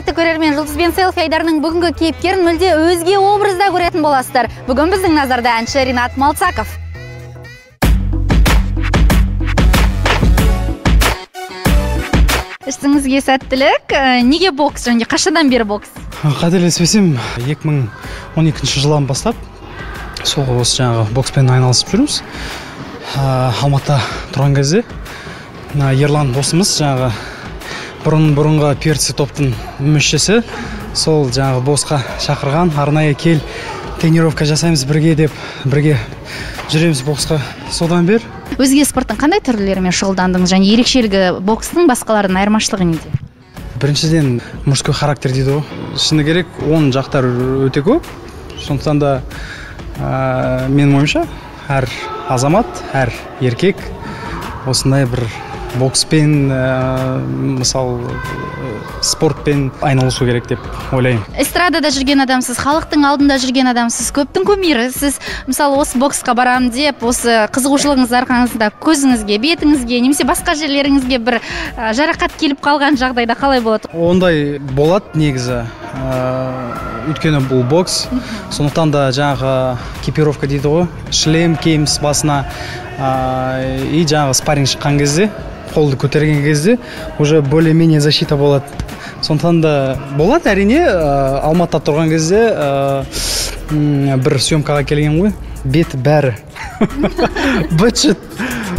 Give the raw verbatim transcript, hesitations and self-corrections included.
Қымбатты көрермен, Жұлдызбен селфи айдарының бүгінгі кейіпкерін мүлде өзге образда көретін боласыздар. Бүгін біздің назарда әнші Ринат Малцаков. Ішіңізге сәттілік. Неге бокс және қашадан бері бокс? Қателеспесем, екі мың он екінші жылдан бастап сол осы жаңағы бокспен айналысып жүрміз. Алматыда тұрған кезде Ерлан досымыз жаңағы бұрын бұрынғы перці топтың мүшесі, сол жаңағы босқа шақырған, арнайы кел, тренировка жасаймыз бірге деп, бірге жүреміз боксқа. Содан бер. Өзге спорттың қандай түрлерімен шұғылдандыңыз және ерекшелігі бокстың басқаларының айырмашылығы неде? Біріншіден мужской характер дейді ғой. Шыны керек, оның жақтар өте көп. Сондықтан да ә, менің ойымша, әр азамат, әр еркек осындай бір бокспен, ә, мысал, спортпен айналысу керек деп ойлаймын. Эстрадада жүрген адамсыз, халықтың алдында жүрген адамсыз, көптің кумирі. Сіз, мысалы, осы боксқа барам деп, осы қызығушылығыңыз арқаңызда көзіңізге, бетіңізге, немесе басқа жерлеріңізге бір ә, жарақат келіп қалған жағдайда қалай болады? Ондай болады негізі. Өйткені бұл бокс, сондықтан да жаңағы экипировка дейді ғой, шлем киеміз басына, и жаңағы спарринг шыққан кезде, қолды көтерген кезде уже более-менее защита болады. Сондықтан да болады, әрине, Алматыда тұрған кезде бір съемкаға келген ғой, бет бәрі быт-шыт